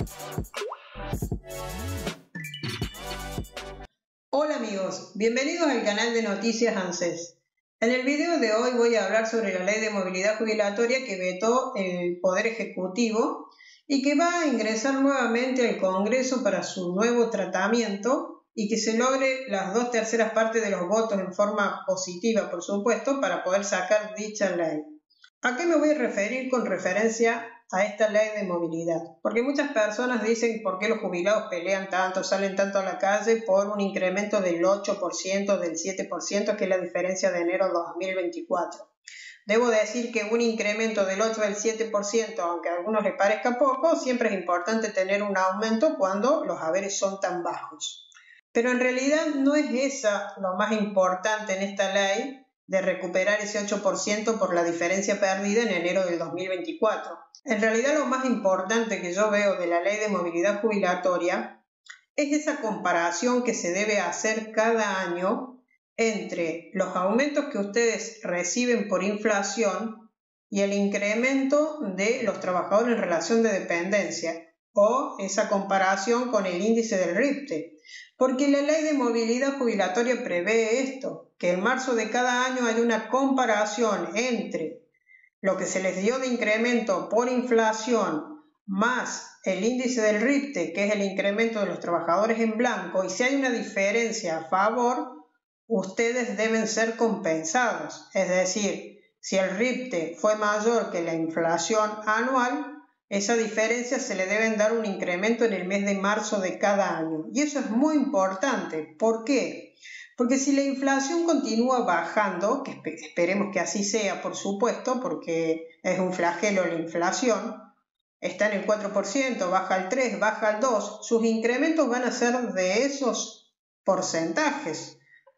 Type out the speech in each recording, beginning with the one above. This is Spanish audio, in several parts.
Hola amigos, bienvenidos al canal de Noticias ANSES. En el video de hoy voy a hablar sobre la ley de movilidad jubilatoria que vetó el Poder Ejecutivo y que va a ingresar nuevamente al Congreso para su nuevo tratamiento y que se logre las 2/3 partes de los votos en forma positiva, por supuesto, para poder sacar dicha ley. ¿A qué me voy a referir con referencia a esta ley de movilidad? Porque muchas personas dicen por qué los jubilados pelean tanto, salen tanto a la calle por un incremento del 8%, del 7%, que es la diferencia de enero de 2024. Debo decir que un incremento del 8 al 7%, aunque a algunos les parezca poco, siempre es importante tener un aumento cuando los haberes son tan bajos. Pero en realidad no es esa lo más importante en esta ley, de recuperar ese 8% por la diferencia perdida en enero del 2024. En realidad lo más importante que yo veo de la ley de movilidad jubilatoria es esa comparación que se debe hacer cada año entre los aumentos que ustedes reciben por inflación y el incremento de los trabajadores en relación de dependencia, o esa comparación con el índice del RIPTE, porque la ley de movilidad jubilatoria prevé esto, que en marzo de cada año hay una comparación entre lo que se les dio de incremento por inflación más el índice del RIPTE, que es el incremento de los trabajadores en blanco, y si hay una diferencia a favor, ustedes deben ser compensados, es decir, si el RIPTE fue mayor que la inflación anual, esa diferencia se le deben dar un incremento en el mes de marzo de cada año. Y eso es muy importante. ¿Por qué? Porque si la inflación continúa bajando, que esperemos que así sea, por supuesto, porque es un flagelo la inflación, está en el 4%, baja al 3%, baja al 2%, sus incrementos van a ser de esos porcentajes.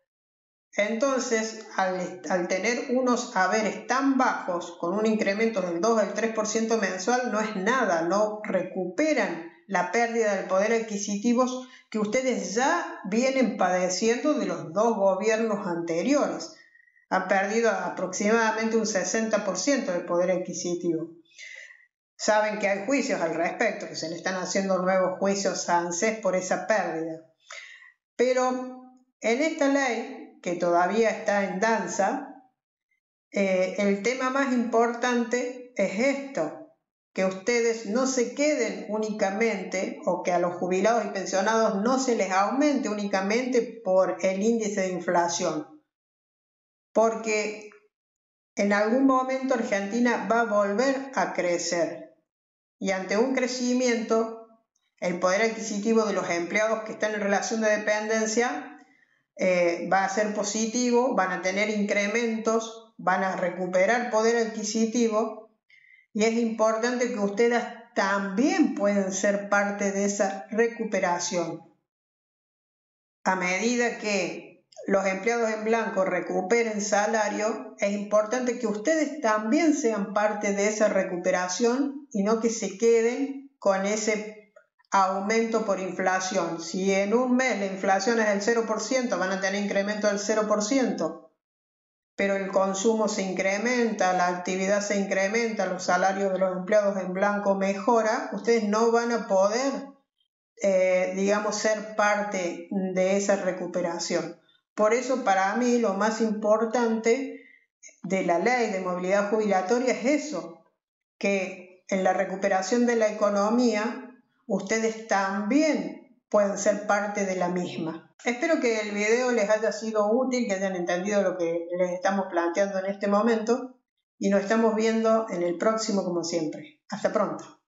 Entonces, al tener unos haberes tan bajos, con un incremento del 2 al 3% mensual, no es nada, no recuperan la pérdida del poder adquisitivo que ustedes ya vienen padeciendo de los dos gobiernos anteriores. Han perdido aproximadamente un 60% del poder adquisitivo. Saben que hay juicios al respecto, que se le están haciendo nuevos juicios a ANSES por esa pérdida. Pero en esta ley, que todavía está en danza, el tema más importante es esto, que ustedes no se queden únicamente, o que a los jubilados y pensionados no se les aumente únicamente por el índice de inflación, porque en algún momento Argentina va a volver a crecer, y ante un crecimiento, el poder adquisitivo de los empleados que están en relación de dependencia va a ser positivo, van a tener incrementos, van a recuperar poder adquisitivo, y es importante que ustedes también puedan ser parte de esa recuperación. A medida que los empleados en blanco recuperen salario, es importante que ustedes también sean parte de esa recuperación y no que se queden con ese aumento por inflación. Si en un mes la inflación es del 0%, van a tener incremento del 0%, pero el consumo se incrementa, la actividad se incrementa, los salarios de los empleados en blanco mejora, ustedes no van a poder, ser parte de esa recuperación. Por eso, para mí, lo más importante de la ley de movilidad jubilatoria es eso, que en la recuperación de la economía ustedes también pueden ser parte de la misma. Espero que el video les haya sido útil, que hayan entendido lo que les estamos planteando en este momento, y nos estamos viendo en el próximo como siempre. Hasta pronto.